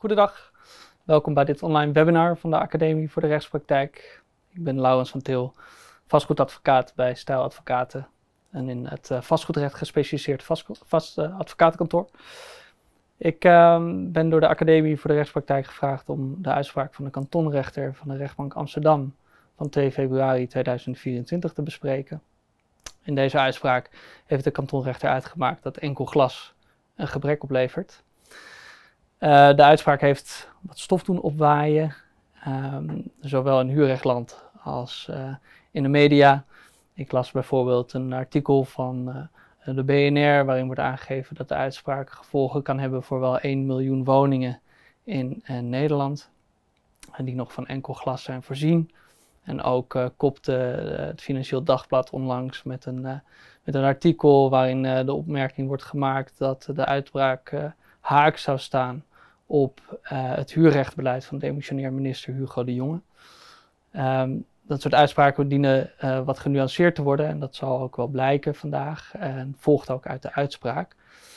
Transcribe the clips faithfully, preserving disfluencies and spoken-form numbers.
Goedendag, welkom bij dit online webinar van de Academie voor de Rechtspraktijk. Ik ben Laurens van Til, vastgoedadvocaat bij Stijl Advocaten en in het uh, vastgoedrecht gespecialiseerd vast, vast uh, advocatenkantoor. Ik uh, ben door de Academie voor de Rechtspraktijk gevraagd om de uitspraak van de kantonrechter van de rechtbank Amsterdam van twee februari tweeduizend vierentwintig te bespreken. In deze uitspraak heeft de kantonrechter uitgemaakt dat enkel glas een gebrek oplevert. Uh, de uitspraak heeft wat stof doen opwaaien, um, zowel in huurrechtland als uh, in de media. Ik las bijvoorbeeld een artikel van uh, de B N R waarin wordt aangegeven dat de uitspraak gevolgen kan hebben voor wel één miljoen woningen in uh, Nederland. En die nog van enkel glas zijn voorzien. En ook uh, kopte uh, het Financieel Dagblad onlangs met een, uh, met een artikel waarin uh, de opmerking wordt gemaakt dat de uitspraak uh, haaks zou staan op uh, het huurrechtbeleid van demissionair minister Hugo de Jonge. Um, dat soort uitspraken dienen uh, wat genuanceerd te worden en dat zal ook wel blijken vandaag en volgt ook uit de uitspraak.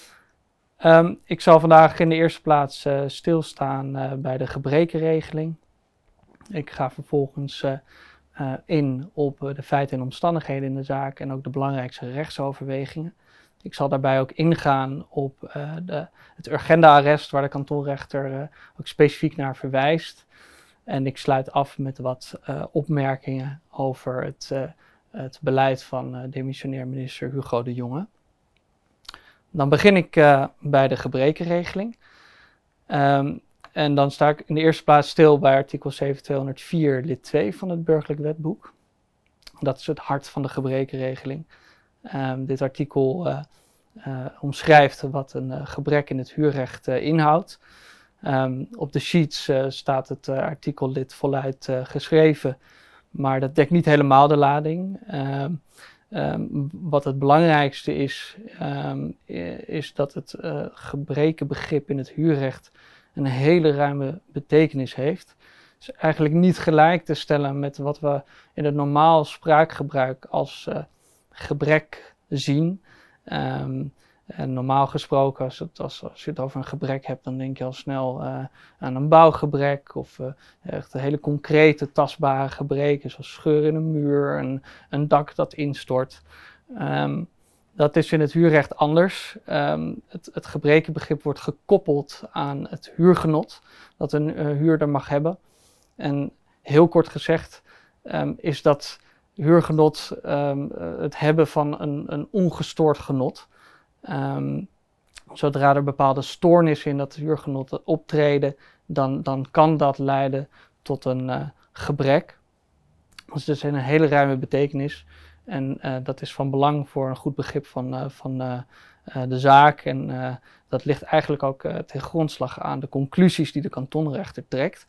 Um, ik zal vandaag in de eerste plaats uh, stilstaan uh, bij de gebrekenregeling. Ik ga vervolgens uh, uh, in op uh, de feiten en omstandigheden in de zaak en ook de belangrijkste rechtsoverwegingen. Ik zal daarbij ook ingaan op uh, de, het urgenda-arrest waar de kantonrechter uh, ook specifiek naar verwijst. En ik sluit af met wat uh, opmerkingen over het, uh, het beleid van uh, demissionair minister Hugo de Jonge. Dan begin ik uh, bij de gebrekenregeling. Um, en dan sta ik in de eerste plaats stil bij artikel zeven tweehonderdvier lid twee van het burgerlijk wetboek. Dat is het hart van de gebrekenregeling. Um, dit artikel uh, uh, omschrijft wat een uh, gebrek in het huurrecht uh, inhoudt. Um, op de sheets uh, staat het uh, artikellid voluit uh, geschreven, maar dat dekt niet helemaal de lading. Um, um, wat het belangrijkste is, um, is dat het uh, gebrekenbegrip in het huurrecht een hele ruime betekenis heeft. Het is eigenlijk niet gelijk te stellen met wat we in het normaal spraakgebruik als uh, gebrek zien. Um, en normaal gesproken, als, het, als, als je het over een gebrek hebt, dan denk je al snel uh, aan een bouwgebrek of uh, echt een hele concrete, tastbare gebreken, zoals scheuren in een muur, een, een dak dat instort. Um, dat is in het huurrecht anders. Um, het, het gebrekenbegrip wordt gekoppeld aan het huurgenot dat een uh, huurder mag hebben. En heel kort gezegd um, is dat huurgenot um, het hebben van een, een ongestoord genot. Um, zodra er bepaalde stoornissen in dat huurgenot optreden, dan, dan kan dat leiden tot een uh, gebrek. Dus dat is een hele ruime betekenis. En uh, dat is van belang voor een goed begrip van, uh, van uh, uh, de zaak. En uh, dat ligt eigenlijk ook uh, ten grondslag aan de conclusies die de kantonrechter trekt.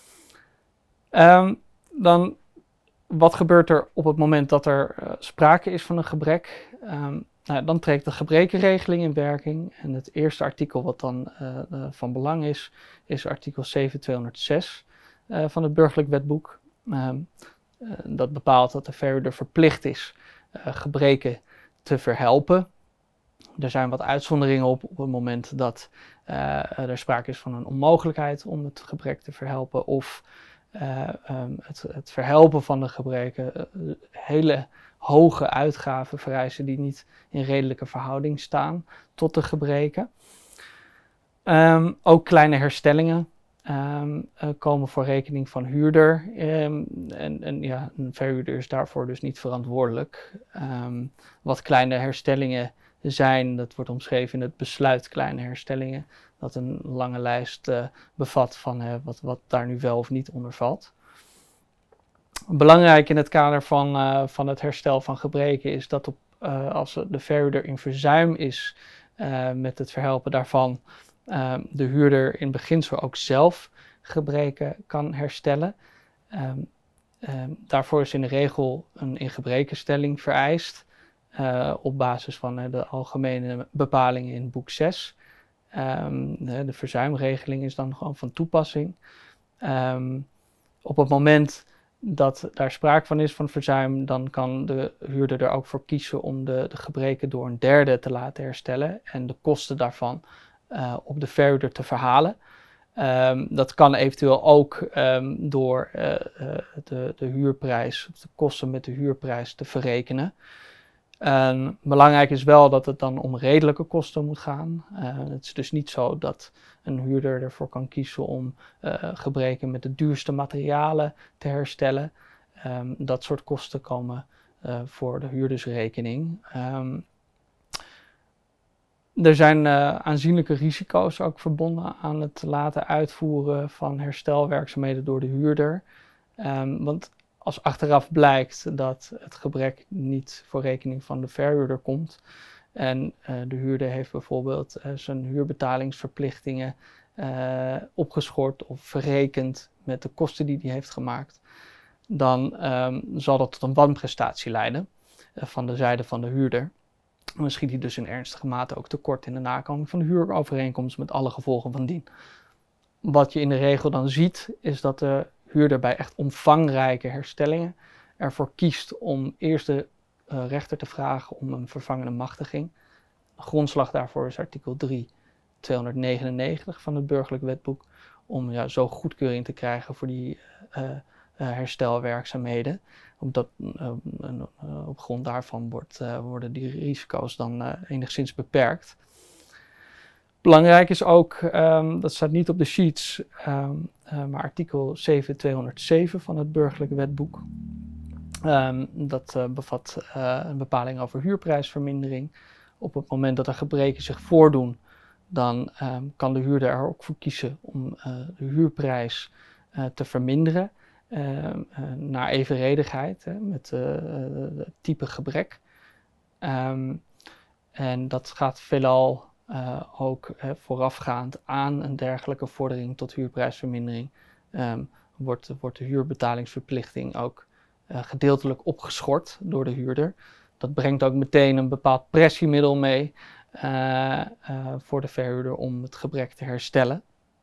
Um, dan, wat gebeurt er op het moment dat er uh, sprake is van een gebrek? Um, nou, dan treedt de gebrekenregeling in werking. En het eerste artikel wat dan uh, uh, van belang is, is artikel zeven tweehonderdzes uh, van het burgerlijk wetboek. Um, uh, dat bepaalt dat de verhuurder verplicht is uh, gebreken te verhelpen. Er zijn wat uitzonderingen op op het moment dat uh, er sprake is van een onmogelijkheid om het gebrek te verhelpen of Uh, um, het, het verhelpen van de gebreken uh, hele hoge uitgaven vereisen die niet in redelijke verhouding staan tot de gebreken. Um, ook kleine herstellingen um, uh, komen voor rekening van huurder um, en, en ja, een verhuurder is daarvoor dus niet verantwoordelijk. Um, wat kleine herstellingen zijn, dat wordt omschreven in het besluit kleine herstellingen, dat een lange lijst uh, bevat van uh, wat, wat daar nu wel of niet onder valt. Belangrijk in het kader van, uh, van het herstel van gebreken is dat op, uh, als de verhuurder in verzuim is uh, met het verhelpen daarvan, uh, de huurder in beginsel ook zelf gebreken kan herstellen. Um, um, daarvoor is in de regel een ingebrekenstelling vereist. Uh, op basis van uh, de algemene bepalingen in boek zes. Um, de, de verzuimregeling is dan gewoon van toepassing. Um, op het moment dat daar sprake van is van verzuim, dan kan de huurder er ook voor kiezen om de, de gebreken door een derde te laten herstellen en de kosten daarvan uh, op de verhuurder te verhalen. Um, dat kan eventueel ook um, door uh, uh, de, de huurprijs, of de kosten met de huurprijs te verrekenen. Um, belangrijk is wel dat het dan om redelijke kosten moet gaan. Uh, het is dus niet zo dat een huurder ervoor kan kiezen om uh, gebreken met de duurste materialen te herstellen. Um, dat soort kosten komen uh, voor de huurdersrekening. Um, Er zijn uh, aanzienlijke risico's ook verbonden aan het laten uitvoeren van herstelwerkzaamheden door de huurder. Um, want als achteraf blijkt dat het gebrek niet voor rekening van de verhuurder komt en uh, de huurder heeft bijvoorbeeld uh, zijn huurbetalingsverplichtingen uh, opgeschort of verrekend met de kosten die hij heeft gemaakt, dan um, zal dat tot een wanprestatie leiden uh, van de zijde van de huurder. Dan schiet hij dus in ernstige mate ook tekort in de nakoming van de huurovereenkomst met alle gevolgen van dien. Wat je in de regel dan ziet, is dat de huurder bij echt omvangrijke herstellingen ervoor kiest om eerst de uh, rechter te vragen om een vervangende machtiging. De grondslag daarvoor is artikel drie tweehonderdnegenennegentig van het Burgerlijk Wetboek, om ja, zo goedkeuring te krijgen voor die uh, uh, herstelwerkzaamheden. Omdat, uh, uh, op grond daarvan wordt, uh, worden die risico's dan uh, enigszins beperkt. Belangrijk is ook, um, dat staat niet op de sheets, um, uh, maar artikel zeven tweehonderdzeven van het Burgerlijk Wetboek. Um, dat uh, bevat uh, een bepaling over huurprijsvermindering. Op het moment dat er gebreken zich voordoen, dan um, kan de huurder er ook voor kiezen om uh, de huurprijs uh, te verminderen. Uh, uh, naar evenredigheid hè, met uh, het type gebrek. Um, en dat gaat veelal uh, ook uh, voorafgaand aan een dergelijke vordering tot huurprijsvermindering. Um, wordt, wordt de huurbetalingsverplichting ook uh, gedeeltelijk opgeschort door de huurder. Dat brengt ook meteen een bepaald pressiemiddel mee uh, uh, voor de verhuurder om het gebrek te herstellen.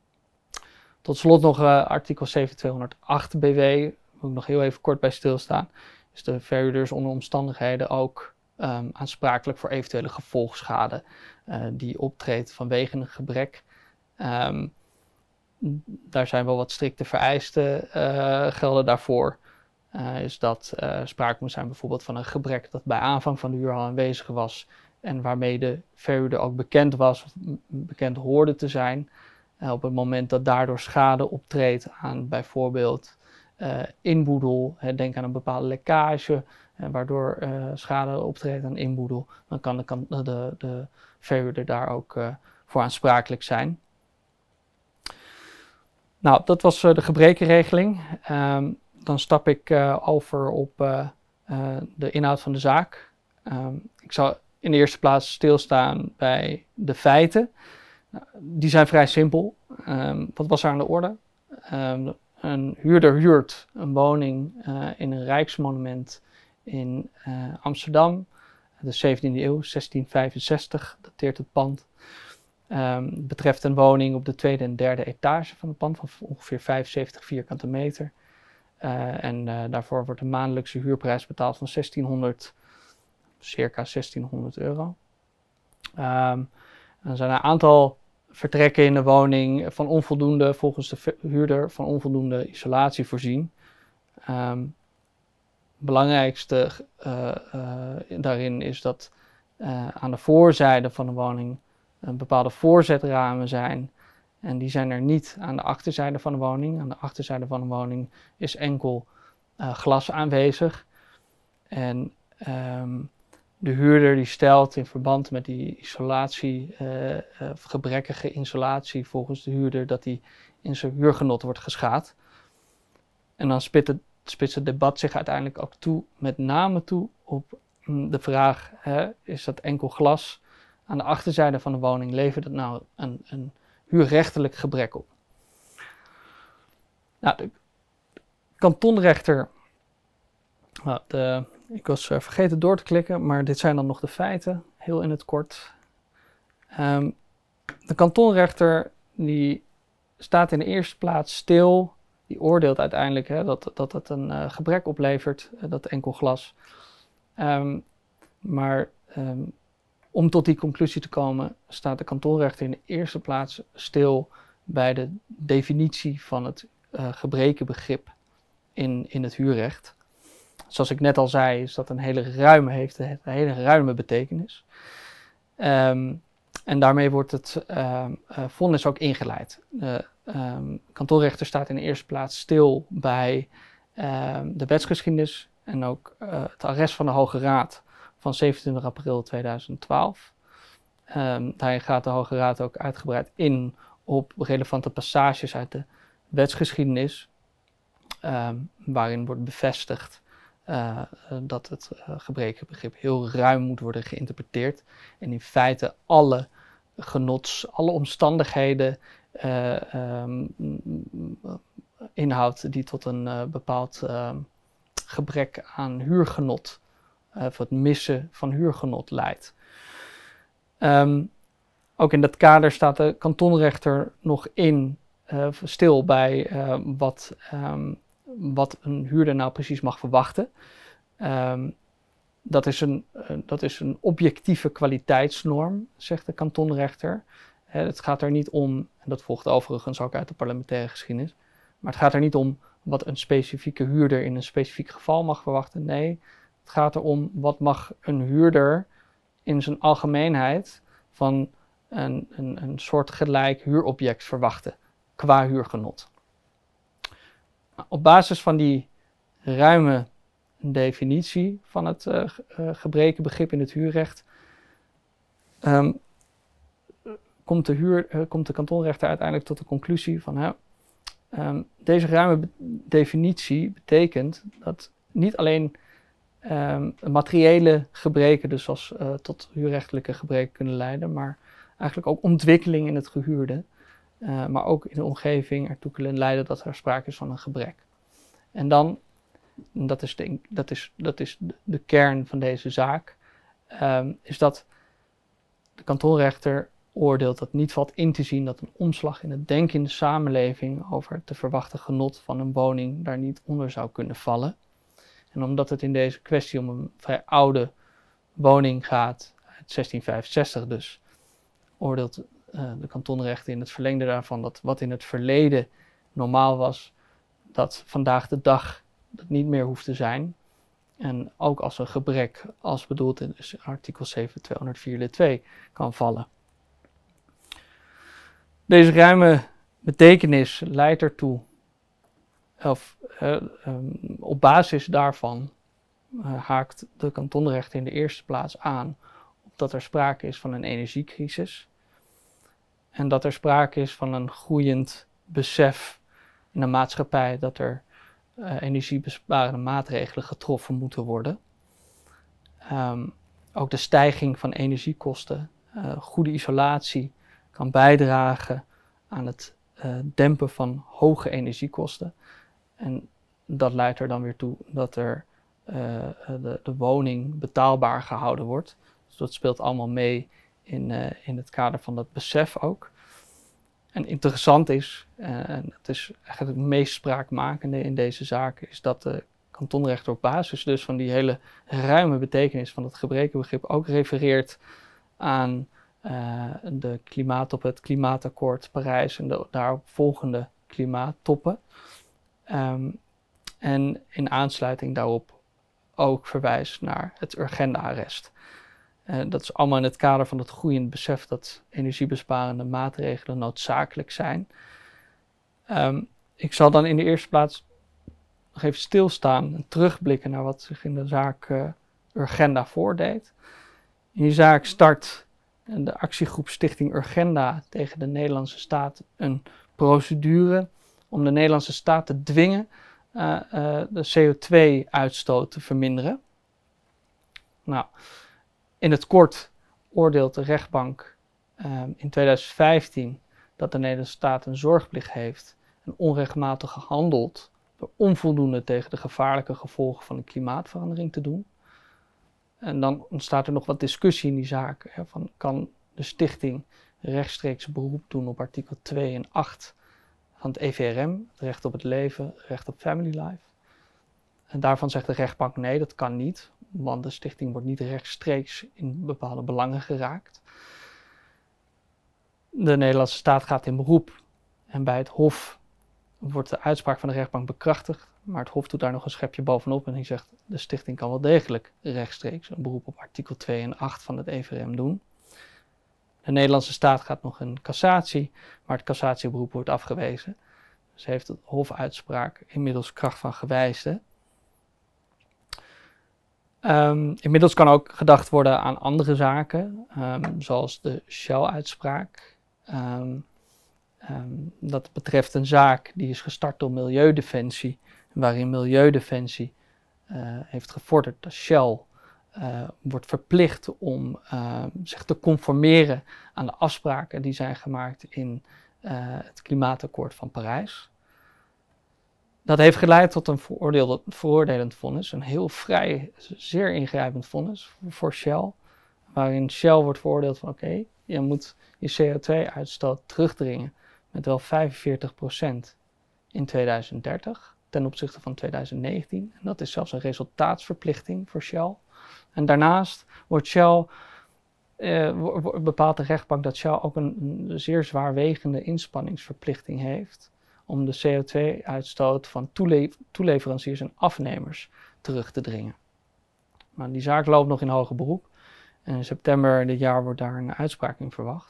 Tot slot nog uh, artikel zeven tweehonderdacht B W, daar moet ik nog heel even kort bij stilstaan. Is de verhuurder is onder omstandigheden ook um, aansprakelijk voor eventuele gevolgschade uh, die optreedt vanwege een gebrek. Um, daar zijn wel wat strikte vereisten uh, gelden daarvoor. Uh, is dat uh, sprake moet zijn bijvoorbeeld van een gebrek dat bij aanvang van de huur al aanwezig was en waarmee de verhuurder ook bekend was of bekend hoorde te zijn. Uh, op het moment dat daardoor schade optreedt aan bijvoorbeeld uh, inboedel, hè, denk aan een bepaalde lekkage, uh, waardoor uh, schade optreedt aan inboedel, dan kan de, kan de, de verhuurder daar ook uh, voor aansprakelijk zijn. Nou, dat was uh, de gebrekenregeling. Um, dan stap ik uh, over op uh, uh, de inhoud van de zaak. Um, ik zal in de eerste plaats stilstaan bij de feiten. Die zijn vrij simpel. Um, wat was er aan de orde? Um, een huurder huurt een woning uh, in een rijksmonument in uh, Amsterdam. De zeventiende eeuw, zestien vijfenzestig, dateert het pand. Um, betreft een woning op de tweede en derde etage van het pand van ongeveer vijfenzeventig vierkante meter. Uh, en uh, daarvoor wordt een maandelijkse huurprijs betaald van zestienhonderd, circa zestienhonderd euro. Um, er zijn een aantal vertrekken in de woning van onvoldoende, volgens de huurder, van onvoldoende isolatie voorzien. Um, belangrijkste uh, uh, daarin is dat uh, aan de voorzijde van de woning uh, bepaalde voorzetramen zijn. En die zijn er niet aan de achterzijde van de woning. Aan de achterzijde van de woning is enkel uh, glas aanwezig. En um, de huurder die stelt in verband met die isolatie, uh, uh, gebrekkige isolatie volgens de huurder, dat hij in zijn huurgenot wordt geschaad. En dan spitst het, spitst het debat zich uiteindelijk ook toe, met name toe op mm, de vraag, hè, is dat enkel glas aan de achterzijde van de woning, levert dat nou een, een huurrechtelijk gebrek op? Nou, de kantonrechter, nou, de, ik was uh, vergeten door te klikken, maar dit zijn dan nog de feiten, heel in het kort. Um, de kantonrechter die staat in de eerste plaats stil, die oordeelt uiteindelijk hè, dat, dat het een uh, gebrek oplevert, uh, dat enkel glas. Um, maar um, om tot die conclusie te komen, staat de kantonrechter in de eerste plaats stil bij de definitie van het uh, gebrekenbegrip in, in het huurrecht. Zoals ik net al zei, is dat een hele ruime, heeft een hele ruime betekenis. Um, en daarmee wordt het uh, uh, vonnis ook ingeleid. De um, kantonrechter staat in de eerste plaats stil bij uh, de wetsgeschiedenis en ook uh, het arrest van de Hoge Raad van zevenentwintig april tweeduizend twaalf. Um, daarin gaat de Hoge Raad ook uitgebreid in op relevante passages uit de wetsgeschiedenis, um, waarin wordt bevestigd uh, dat het uh, gebrekenbegrip heel ruim moet worden geïnterpreteerd en in feite alle genots, alle omstandigheden uh, um, inhoudt die tot een uh, bepaald uh, gebrek aan huurgenot, uh, of het missen van huurgenot leidt. Um, ook in dat kader staat de kantonrechter nog in uh, stil bij uh, wat, um, wat een huurder nou precies mag verwachten. Um, dat, is een, uh, dat is een objectieve kwaliteitsnorm, zegt de kantonrechter. Uh, het gaat er niet om, en dat volgt overigens ook uit de parlementaire geschiedenis, maar het gaat er niet om wat een specifieke huurder in een specifiek geval mag verwachten. Nee, het gaat erom wat mag een huurder in zijn algemeenheid van een, een, een soortgelijk huurobject verwachten qua huurgenot. Op basis van die ruime definitie van het uh, uh, gebrekenbegrip in het huurrecht um, komt, de huur, uh, komt de kantonrechter uiteindelijk tot de conclusie van uh, um, deze ruime be- definitie betekent dat niet alleen Um, materiële gebreken, dus als uh, tot huurrechtelijke gebreken kunnen leiden, maar eigenlijk ook ontwikkeling in het gehuurde, uh, maar ook in de omgeving ertoe kunnen leiden dat er sprake is van een gebrek. En dan, en dat is de, dat is, dat is de, de kern van deze zaak, um, is dat de kantonrechter oordeelt dat niet valt in te zien dat een omslag in het denken in de samenleving over het te verwachten genot van een woning daar niet onder zou kunnen vallen. En omdat het in deze kwestie om een vrij oude woning gaat, uit zestien vijfenzestig dus, oordeelt uh, de kantonrechter in het verlengde daarvan dat wat in het verleden normaal was, dat vandaag de dag dat niet meer hoeft te zijn. En ook als een gebrek, als bedoeld in artikel zeven tweehonderdvier lid twee, kan vallen. Deze ruime betekenis leidt ertoe, of uh, um, op basis daarvan uh, haakt de kantonrechter in de eerste plaats aan op dat er sprake is van een energiecrisis en dat er sprake is van een groeiend besef in de maatschappij dat er uh, energiebesparende maatregelen getroffen moeten worden. Um, ook de stijging van energiekosten, uh, goede isolatie kan bijdragen aan het uh, dempen van hoge energiekosten. En dat leidt er dan weer toe dat er uh, de, de woning betaalbaar gehouden wordt. Dus dat speelt allemaal mee in, uh, in het kader van dat besef ook. En interessant is, uh, en het is eigenlijk het meest spraakmakende in deze zaak, is dat de kantonrechter op basis dus van die hele ruime betekenis van het gebrekenbegrip ook refereert aan uh, de klimaattop, het klimaatakkoord Parijs en de daarop volgende klimaattoppen. Um, en in aansluiting daarop ook verwijst naar het Urgenda-arrest. Uh, dat is allemaal in het kader van het groeiend besef dat energiebesparende maatregelen noodzakelijk zijn. Um, ik zal dan in de eerste plaats nog even stilstaan en terugblikken naar wat zich in de zaak uh, Urgenda voordeed. In die zaak start de actiegroep Stichting Urgenda tegen de Nederlandse staat een procedure om de Nederlandse staat te dwingen uh, uh, de C O twee uitstoot te verminderen. Nou, in het kort oordeelt de rechtbank uh, in tweeduizend vijftien dat de Nederlandse staat een zorgplicht heeft en onrechtmatig gehandeld door onvoldoende tegen de gevaarlijke gevolgen van de klimaatverandering te doen. En dan ontstaat er nog wat discussie in die zaak. Hè, van kan de stichting rechtstreeks beroep doen op artikel twee en acht van het E V R M, het recht op het leven, het recht op family life. En daarvan zegt de rechtbank nee, dat kan niet, want de stichting wordt niet rechtstreeks in bepaalde belangen geraakt. De Nederlandse staat gaat in beroep En bij het Hof wordt de uitspraak van de rechtbank bekrachtigd, maar het Hof doet daar nog een schepje bovenop en die zegt de stichting kan wel degelijk rechtstreeks een beroep op artikel twee en acht van het E V R M doen. De Nederlandse staat gaat nog in cassatie, maar het cassatieberoep wordt afgewezen. Dus heeft het hofuitspraak inmiddels kracht van gewijsde. Um, inmiddels kan ook gedacht worden aan andere zaken, um, zoals de Shell-uitspraak. Um, um, dat betreft een zaak die is gestart door Milieudefensie, waarin Milieudefensie uh, heeft gevorderd dat Shell uh, wordt verplicht om uh, zich te conformeren aan de afspraken die zijn gemaakt in uh, het Klimaatakkoord van Parijs. Dat heeft geleid tot een veroordelend vonnis, een heel vrij, zeer ingrijpend vonnis voor Shell, waarin Shell wordt veroordeeld van oké, okay, je moet je C O twee uitstoot terugdringen met wel vijfenveertig procent in tweeduizend dertig ten opzichte van tweeduizend negentien. En dat is zelfs een resultaatsverplichting voor Shell. En daarnaast wordt Shell, eh, bepaalt de rechtbank dat Shell ook een, een zeer zwaarwegende inspanningsverplichting heeft om de C O twee uitstoot van toele toeleveranciers en afnemers terug te dringen. Maar die zaak loopt nog in hoger beroep. En in september dit jaar wordt daar een uitspraak in verwacht.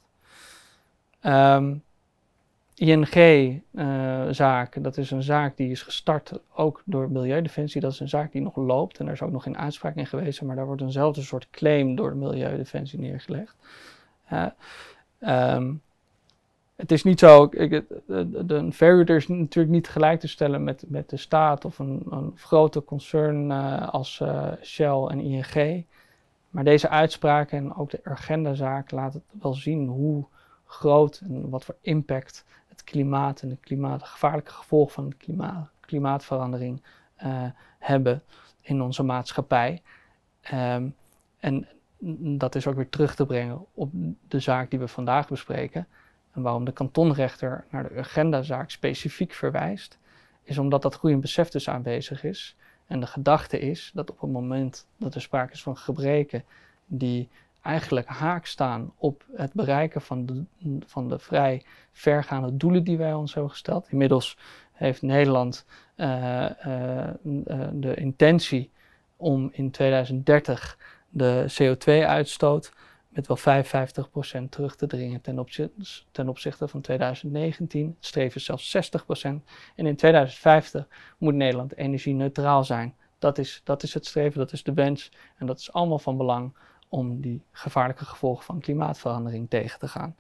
Um, I N G-zaak, uh, dat is een zaak die is gestart ook door Milieudefensie. Dat is een zaak die nog loopt en daar is ook nog geen uitspraak in geweest. Maar daar wordt eenzelfde soort claim door de Milieudefensie neergelegd. Uh, um, Het is niet zo, ik, de, de, een verhuurder is natuurlijk niet gelijk te stellen met, met de staat of een, een grote concern uh, als uh, Shell en I N G. Maar deze uitspraken en ook de Urgenda-zaak laten wel zien hoe groot en wat voor impact het klimaat en de, klimaat, de gevaarlijke gevolgen van de klimaat, klimaatverandering uh, hebben in onze maatschappij. Um, en dat is ook weer terug te brengen op de zaak die we vandaag bespreken. En waarom de kantonrechter naar de Urgenda-zaak specifiek verwijst, is omdat dat groeiend besef dus aanwezig is. En de gedachte is dat op het moment dat er sprake is van gebreken die eigenlijk haak staan op het bereiken van de, van de vrij vergaande doelen die wij ons hebben gesteld. Inmiddels heeft Nederland uh, uh, uh, de intentie om in tweeduizend dertig de C O twee uitstoot met wel vijfenvijftig procent terug te dringen ten, opzi ten opzichte van tweeduizend negentien. Het streven is zelfs zestig procent. En in tweeduizend vijftig moet Nederland energie-neutraal zijn. Dat is, dat is het streven, dat is de wens. En dat is allemaal van belang om die gevaarlijke gevolgen van klimaatverandering tegen te gaan.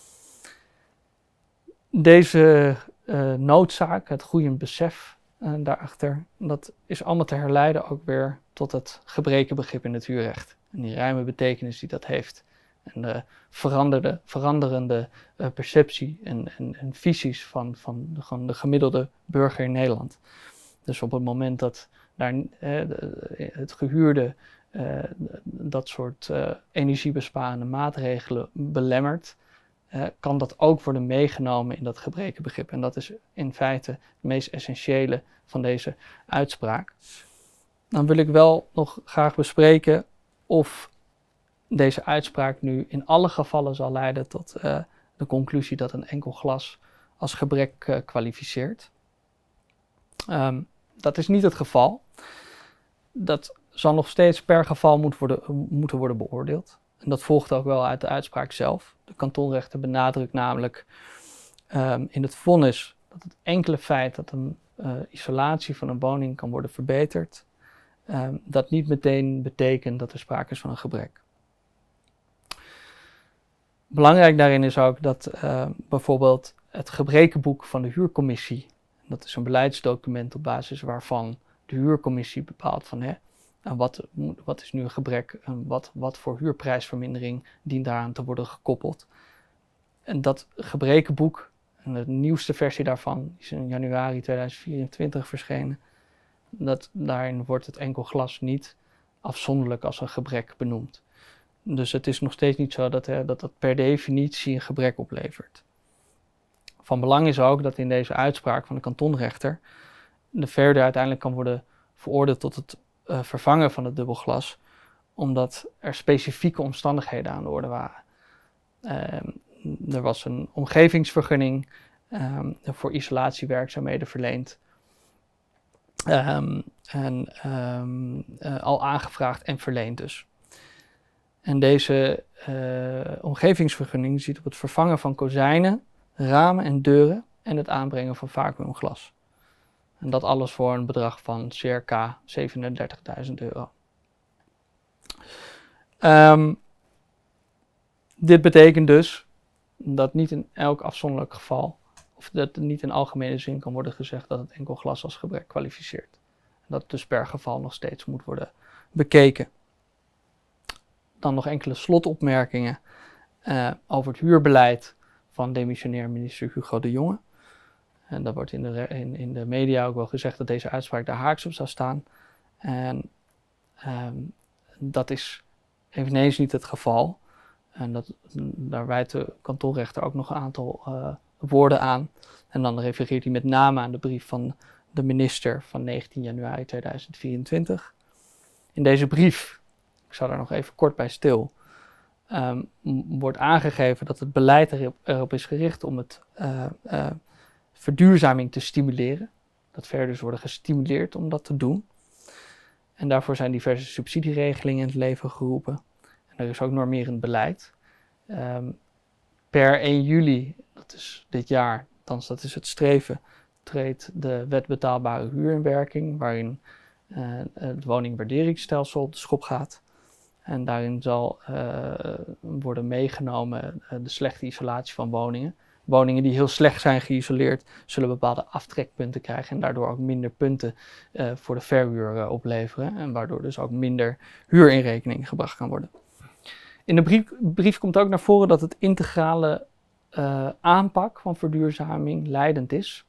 Deze uh, noodzaak, het groeiend besef uh, daarachter, dat is allemaal te herleiden ook weer tot het gebrekenbegrip in het huurrecht. En die ruime betekenis die dat heeft. En de veranderde, veranderende uh, perceptie en, en, en visies van, van, de, van de gemiddelde burger in Nederland. Dus op het moment dat daar, uh, de, het gehuurde uh, dat soort uh, energiebesparende maatregelen belemmert, uh, kan dat ook worden meegenomen in dat gebrekenbegrip. En dat is in feite het meest essentiële van deze uitspraak. Dan wil ik wel nog graag bespreken of deze uitspraak nu in alle gevallen zal leiden tot uh, de conclusie dat een enkel glas als gebrek uh, kwalificeert. Um, dat is niet het geval. Dat zal nog steeds per geval moet worden, moeten worden beoordeeld. En dat volgt ook wel uit de uitspraak zelf. De kantonrechter benadrukt namelijk um, in het vonnis dat het enkele feit dat een uh, isolatie van een woning kan worden verbeterd, Um, dat niet meteen betekent dat er sprake is van een gebrek. Belangrijk daarin is ook dat uh, bijvoorbeeld het gebrekenboek van de huurcommissie, dat is een beleidsdocument op basis waarvan de huurcommissie bepaalt van hè, wat, wat is nu een gebrek en wat, wat voor huurprijsvermindering dient daaraan te worden gekoppeld. En dat gebrekenboek, en de nieuwste versie daarvan, is in januari tweeduizend vierentwintig verschenen. Dat, daarin wordt het enkel glas niet afzonderlijk als een gebrek benoemd. Dus het is nog steeds niet zo dat hè, dat, dat per definitie een gebrek oplevert. Van belang is ook dat in deze uitspraak van de kantonrechter de verder uiteindelijk kan worden veroordeeld tot het uh, vervangen van het dubbelglas, omdat er specifieke omstandigheden aan de orde waren. Uh, er was een omgevingsvergunning um, voor isolatiewerkzaamheden verleend. Um, en um, uh, al aangevraagd en verleend dus. En deze uh, omgevingsvergunning ziet op het vervangen van kozijnen, ramen en deuren en het aanbrengen van vacuümglas. En dat alles voor een bedrag van circa zevenendertigduizend euro. Um, dit betekent dus dat niet in elk afzonderlijk geval, of dat het niet in algemene zin kan worden gezegd dat het enkel glas als gebrek kwalificeert. En dat het dus per geval nog steeds moet worden bekeken. Dan nog enkele slotopmerkingen uh, over het huurbeleid van demissionair minister Hugo de Jonge. En dat wordt in de, in, in de media ook wel gezegd dat deze uitspraak daar haaks op zou staan. En um, dat is eveneens niet het geval. En dat, daar wijt de kantonrechter ook nog een aantal uh, woorden aan. En dan refereert hij met name aan de brief van de minister van negentien januari tweeduizend vierentwintig. In deze brief, ik zal daar nog even kort bij stil, um, wordt aangegeven dat het beleid erop, erop is gericht om het uh, uh, verduurzaming te stimuleren. Dat verders worden gestimuleerd om dat te doen. En daarvoor zijn diverse subsidieregelingen in het leven geroepen. En er is ook normerend beleid. Um, per één juli, dat is dit jaar, althans dat is het streven, treedt de wet betaalbare huur in werking, waarin uh, het woningwaarderingsstelsel op de schop gaat. En daarin zal uh, worden meegenomen uh, de slechte isolatie van woningen. Woningen die heel slecht zijn geïsoleerd, zullen bepaalde aftrekpunten krijgen en daardoor ook minder punten uh, voor de verhuur uh, opleveren. En waardoor dus ook minder huur in rekening gebracht kan worden. In de brief, brief komt ook naar voren dat het integrale uh, aanpak van verduurzaming leidend is.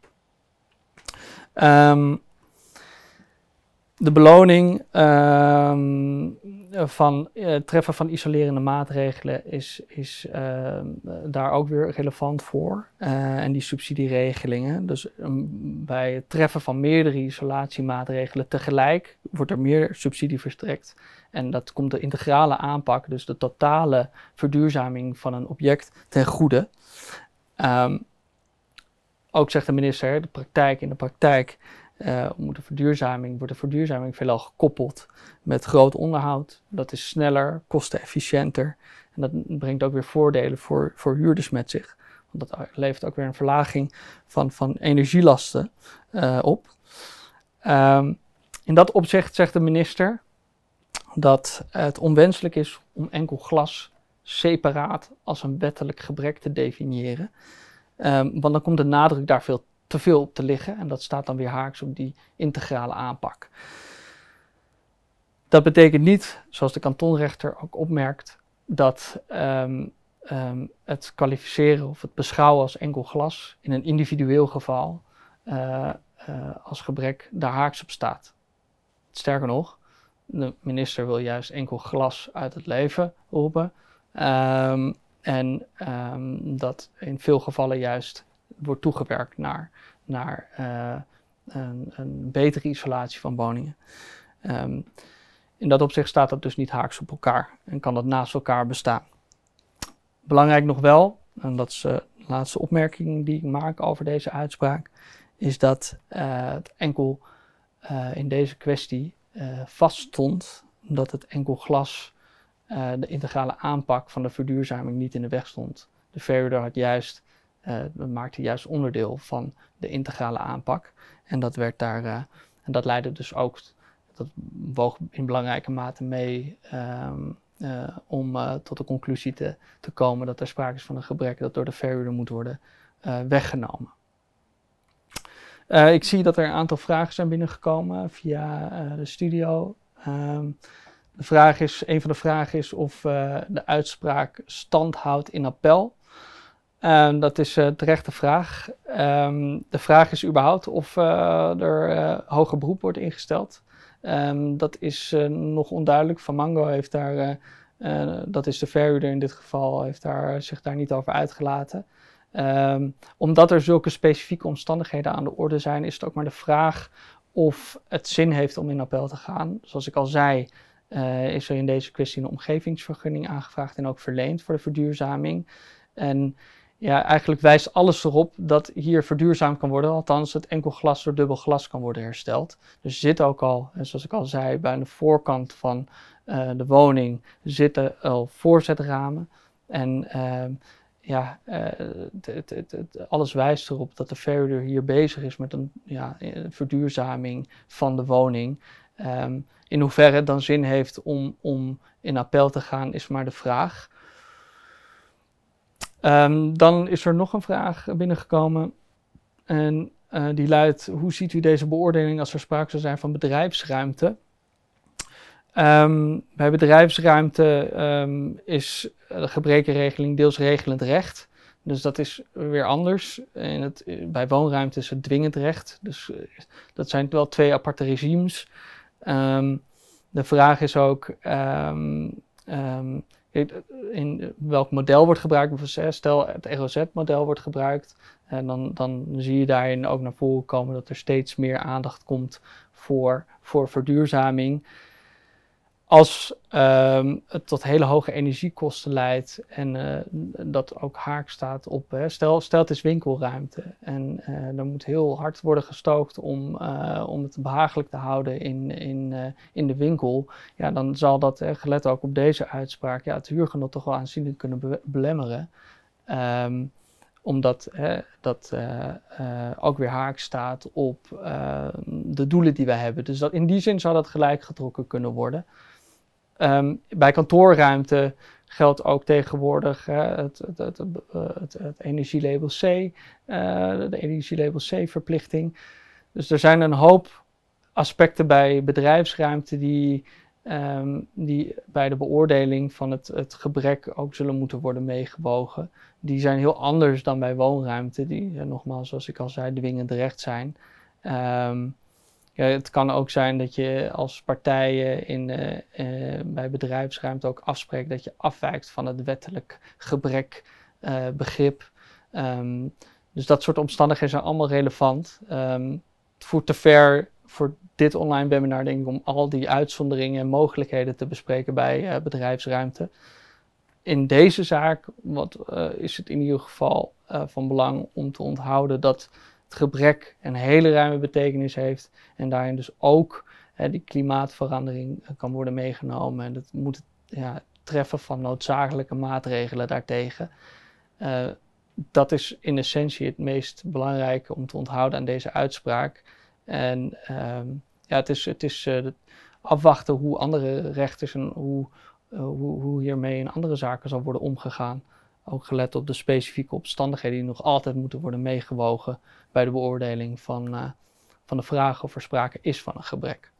Um, de beloning um, van het uh, treffen van isolerende maatregelen is, is uh, daar ook weer relevant voor. Uh, en die subsidieregelingen. Dus um, bij het treffen van meerdere isolatiemaatregelen tegelijk wordt er meer subsidie verstrekt. En dat komt de integrale aanpak, dus de totale verduurzaming van een object, ten goede. Um, ook zegt de minister, de praktijk, in de praktijk uh, moet de verduurzaming, wordt de verduurzaming veelal gekoppeld met groot onderhoud. Dat is sneller, kostenefficiënter en dat brengt ook weer voordelen voor, voor huurders met zich. Want dat levert ook weer een verlaging van, van energielasten uh, op. Um, in dat opzicht zegt de minister dat het onwenselijk is om enkel glas separaat als een wettelijk gebrek te definiëren. Um, want dan komt de nadruk daar veel te veel op te liggen en dat staat dan weer haaks op die integrale aanpak. Dat betekent niet, zoals de kantonrechter ook opmerkt, dat um, um, het kwalificeren of het beschouwen als enkel glas in een individueel geval uh, uh, als gebrek daar haaks op staat. Sterker nog, de minister wil juist enkel glas uit het leven roepen. Um, en um, dat in veel gevallen juist wordt toegewerkt naar, naar uh, een, een betere isolatie van woningen. Um, in dat opzicht staat dat dus niet haaks op elkaar en kan dat naast elkaar bestaan. Belangrijk nog wel, en dat is uh, de laatste opmerking die ik maak over deze uitspraak, is dat uh, het enkel uh, in deze kwestie uh, vaststond dat het enkel glas uh, de integrale aanpak van de verduurzaming niet in de weg stond. De verhuurder had juist, uh, maakte juist onderdeel van de integrale aanpak en dat werd daar, uh, en dat leidde dus ook, dat woog in belangrijke mate mee um, uh, om uh, tot de conclusie te, te komen dat er sprake is van een gebrek dat door de verhuurder moet worden uh, weggenomen. Uh, ik zie dat er een aantal vragen zijn binnengekomen via uh, de studio. Um, de vraag is, een van de vragen is of uh, de uitspraak stand houdt in appel. Um, dat is een terechte vraag. Um, de vraag is überhaupt of uh, er uh, hoger beroep wordt ingesteld. Um, dat is uh, nog onduidelijk. Van Mango heeft daar, uh, uh, dat is de verhuurder in dit geval, heeft daar, zich daar niet over uitgelaten. Um, omdat er zulke specifieke omstandigheden aan de orde zijn, is het ook maar de vraag of het zin heeft om in appel te gaan. Zoals ik al zei, uh, is er in deze kwestie een omgevingsvergunning aangevraagd en ook verleend voor de verduurzaming. En ja, eigenlijk wijst alles erop dat hier verduurzaamd kan worden. Althans, het enkel glas door dubbel glas kan worden hersteld. Dus er zit ook al, zoals ik al zei, bij de voorkant van uh, de woning zitten al voorzetramen. En uh, ja, uh, het, het, het, alles wijst erop dat de verhuurder hier bezig is met een ja, verduurzaming van de woning. Um, in hoeverre het dan zin heeft om, om in appel te gaan, is maar de vraag. Um, dan is er nog een vraag binnengekomen en uh, die luidt: hoe ziet u deze beoordeling als er sprake zou zijn van bedrijfsruimte? Um, bij bedrijfsruimte um, is de gebrekenregeling deels regelend recht. Dus dat is weer anders. In het, bij woonruimte is het dwingend recht. Dus uh, dat zijn wel twee aparte regimes. Um, de vraag is ook um, um, in welk model wordt gebruikt. Stel het R O Z-model wordt gebruikt. En dan, dan zie je daarin ook naar voren komen dat er steeds meer aandacht komt voor, voor verduurzaming. Als um, het tot hele hoge energiekosten leidt en uh, dat ook haak staat op, hè, stel, stel het is winkelruimte en uh, er moet heel hard worden gestookt om, uh, om het behagelijk te houden in, in, uh, in de winkel, ja, dan zal dat, uh, gelet ook op deze uitspraak, ja, het huurgenot toch wel aanzienlijk kunnen be belemmeren. Um, omdat hè, dat uh, uh, ook weer haak staat op uh, de doelen die wij hebben. Dus dat, in die zin zou dat gelijk getrokken kunnen worden. Um, bij kantoorruimte geldt ook tegenwoordig uh, het, het, het, het, het energielabel C, uh, de energielabel C verplichting. Dus er zijn een hoop aspecten bij bedrijfsruimte die, um, die bij de beoordeling van het, het gebrek ook zullen moeten worden meegewogen. Die zijn heel anders dan bij woonruimte, die uh, nogmaals, zoals ik al zei, dwingend recht zijn. Um, Ja, het kan ook zijn dat je als partijen in, uh, uh, bij bedrijfsruimte ook afspreekt dat je afwijkt van het wettelijk gebrek uh, begrip. Um, dus dat soort omstandigheden zijn allemaal relevant. Um, het voert te ver voor dit online webinar, denk ik, om al die uitzonderingen en mogelijkheden te bespreken bij uh, bedrijfsruimte. In deze zaak wat, uh, is het in ieder geval uh, van belang om te onthouden dat het gebrek een hele ruime betekenis heeft en daarin dus ook hè, die klimaatverandering kan worden meegenomen en het moet ja, treffen van noodzakelijke maatregelen daartegen. Uh, dat is in essentie het meest belangrijke om te onthouden aan deze uitspraak. En um, ja, het is, het is uh, afwachten hoe andere rechters en hoe, uh, hoe, hoe hiermee in andere zaken zal worden omgegaan. Ook gelet op de specifieke omstandigheden die nog altijd moeten worden meegewogen bij de beoordeling van, uh, van de vraag of er sprake is van een gebrek.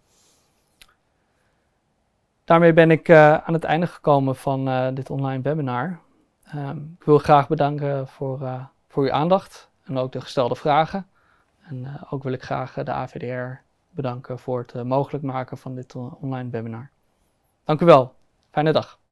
Daarmee ben ik uh, aan het einde gekomen van uh, dit online webinar. Um, ik wil graag bedanken voor, uh, voor uw aandacht en ook de gestelde vragen. En uh, ook wil ik graag uh, de A V D R bedanken voor het uh, mogelijk maken van dit uh, online webinar. Dank u wel. Fijne dag.